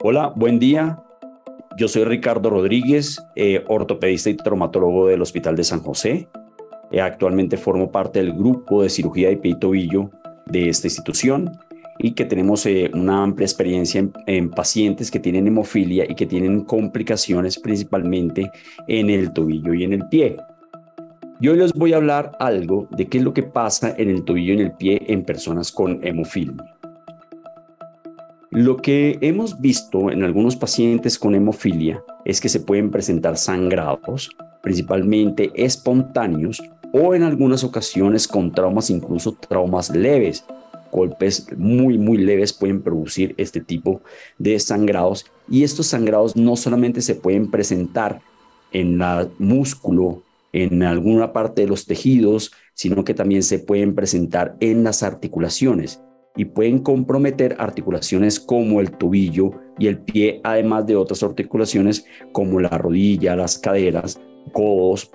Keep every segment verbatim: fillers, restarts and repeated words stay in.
Hola, buen día. Yo soy Ricardo Rodríguez, eh, ortopedista y traumatólogo del Hospital de San José. Eh, actualmente formo parte del grupo de cirugía de pie y tobillo de esta institución y que tenemos eh, una amplia experiencia en, en pacientes que tienen hemofilia y que tienen complicaciones principalmente en el tobillo y en el pie. Yo les voy a hablar algo de qué es lo que pasa en el tobillo y en el pie en personas con hemofilia. Lo que hemos visto en algunos pacientes con hemofilia es que se pueden presentar sangrados, principalmente espontáneos, o en algunas ocasiones con traumas, incluso traumas leves. Golpes muy, muy leves pueden producir este tipo de sangrados, y estos sangrados no solamente se pueden presentar en el músculo, en alguna parte de los tejidos, sino que también se pueden presentar en las articulaciones y pueden comprometer articulaciones como el tobillo y el pie, además de otras articulaciones como la rodilla, las caderas, codos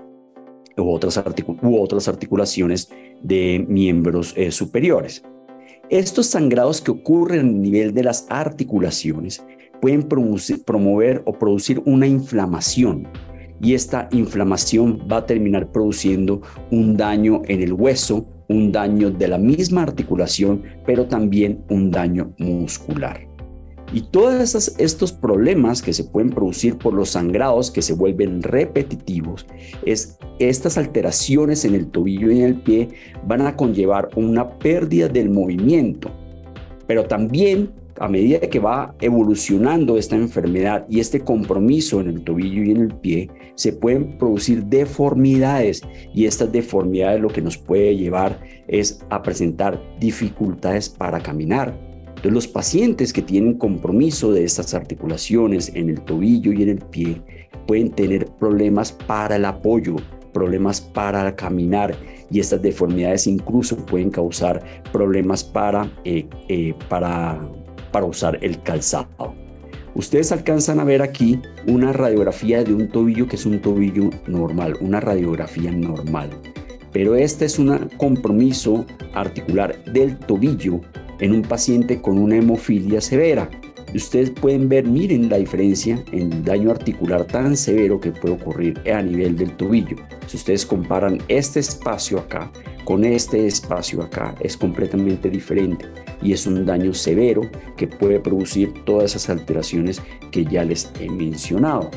u otras, articul u otras articulaciones de miembros eh, superiores. Estos sangrados que ocurren a nivel de las articulaciones pueden promover o producir una inflamación, y esta inflamación va a terminar produciendo un daño en el hueso, un daño de la misma articulación, pero también un daño muscular. Y todos estos problemas que se pueden producir por los sangrados que se vuelven repetitivos, es estas alteraciones en el tobillo y en el pie van a conllevar una pérdida del movimiento, pero también a medida que va evolucionando esta enfermedad y este compromiso en el tobillo y en el pie, se pueden producir deformidades, y estas deformidades lo que nos puede llevar es a presentar dificultades para caminar. Entonces, los pacientes que tienen compromiso de estas articulaciones en el tobillo y en el pie pueden tener problemas para el apoyo, problemas para caminar, y estas deformidades incluso pueden causar problemas para, eh, eh, para para usar el calzado. Ustedes alcanzan a ver aquí una radiografía de un tobillo que es un tobillo normal, una radiografía normal. Pero este es un compromiso articular del tobillo en un paciente con una hemofilia severa. Ustedes pueden ver, miren la diferencia en el daño articular tan severo que puede ocurrir a nivel del tobillo. Si ustedes comparan este espacio acá con este espacio acá, es completamente diferente, y es un daño severo que puede producir todas esas alteraciones que ya les he mencionado.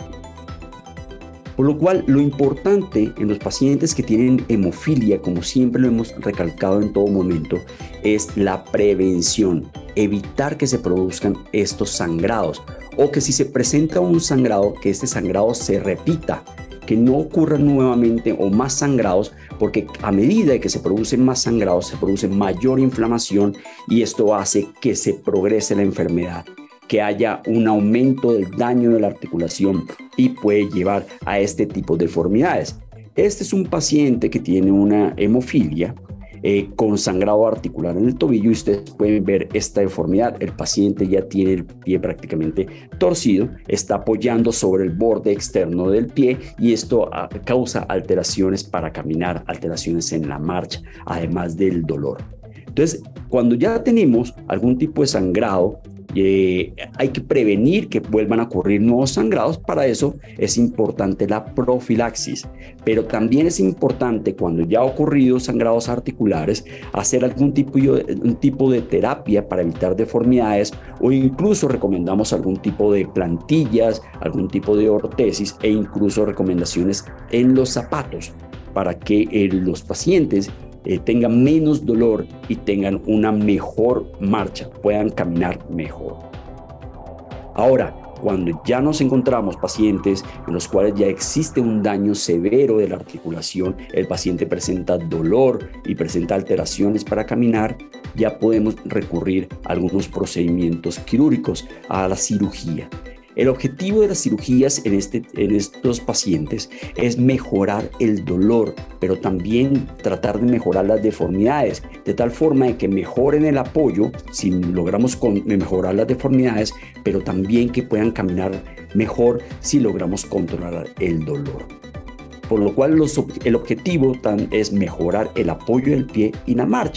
Por lo cual, lo importante en los pacientes que tienen hemofilia, como siempre lo hemos recalcado en todo momento, es la prevención, evitar que se produzcan estos sangrados, o que si se presenta un sangrado, que este sangrado se repita, que no ocurran nuevamente o más sangrados, porque a medida que se producen más sangrados, se produce mayor inflamación, y esto hace que se progrese la enfermedad, que haya un aumento del daño de la articulación y puede llevar a este tipo de deformidades. Este es un paciente que tiene una hemofilia eh, con sangrado articular en el tobillo, y ustedes pueden ver esta deformidad. El paciente ya tiene el pie prácticamente torcido, está apoyando sobre el borde externo del pie, y esto ah, causa alteraciones para caminar, alteraciones en la marcha, además del dolor. Entonces, cuando ya tenemos algún tipo de sangrado, Eh, hay que prevenir que vuelvan a ocurrir nuevos sangrados. Para eso es importante la profilaxis, pero también es importante, cuando ya ha ocurrido sangrados articulares, hacer algún tipo de, un tipo de terapia para evitar deformidades, o incluso recomendamos algún tipo de plantillas, algún tipo de ortesis, e incluso recomendaciones en los zapatos para que eh, los pacientes Eh, tengan menos dolor y tengan una mejor marcha, puedan caminar mejor. Ahora, cuando ya nos encontramos pacientes en los cuales ya existe un daño severo de la articulación, el paciente presenta dolor y presenta alteraciones para caminar, ya podemos recurrir a algunos procedimientos quirúrgicos, a la cirugía. El objetivo de las cirugías en, este, en estos pacientes es mejorar el dolor, pero también tratar de mejorar las deformidades, de tal forma de que mejoren el apoyo, si logramos con, mejorar las deformidades, pero también que puedan caminar mejor si logramos controlar el dolor. Por lo cual los, el objetivo tan, es mejorar el apoyo del pie y la marcha.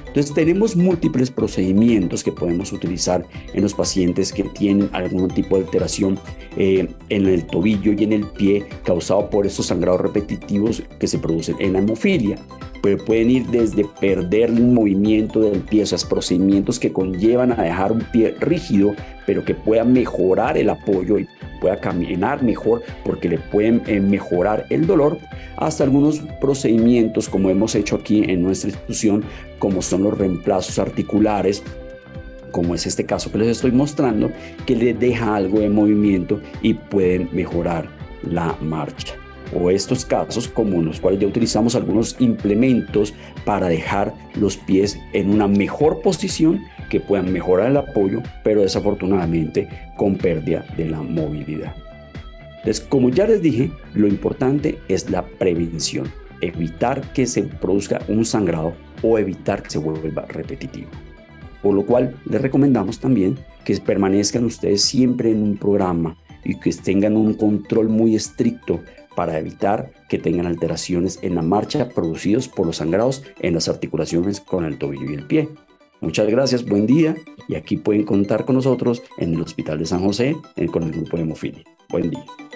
Entonces tenemos múltiples procedimientos que podemos utilizar en los pacientes que tienen algún tipo de alteración eh, en el tobillo y en el pie causado por estos sangrados repetitivos que se producen en la hemofilia. Pues pueden ir desde perder el movimiento del pie, o sea, procedimientos que conllevan a dejar un pie rígido, pero que pueda mejorar el apoyo y pueda caminar mejor porque le pueden eh, mejorar el dolor, hasta algunos procedimientos como hemos hecho aquí en nuestra institución, como son los reemplazos articulares, como es este caso que les estoy mostrando, que les deja algo de movimiento y pueden mejorar la marcha. O estos casos como en los cuales ya utilizamos algunos implementos para dejar los pies en una mejor posición que puedan mejorar el apoyo, pero desafortunadamente con pérdida de la movilidad. Entonces, como ya les dije, lo importante es la prevención, evitar que se produzca un sangrado o evitar que se vuelva repetitivo. Por lo cual les recomendamos también que permanezcan ustedes siempre en un programa y que tengan un control muy estricto para evitar que tengan alteraciones en la marcha producidos por los sangrados en las articulaciones con el tobillo y el pie. Muchas gracias, buen día, y aquí pueden contar con nosotros en el Hospital de San José con el grupo de hemofilia. Buen día.